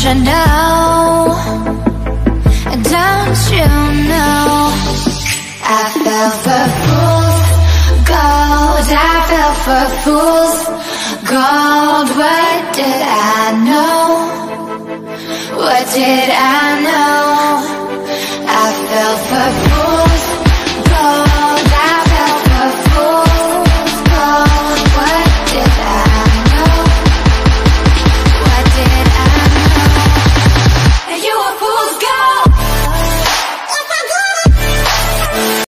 you know? Don't you know? I fell for fools gold. I fell for fools gold. What did I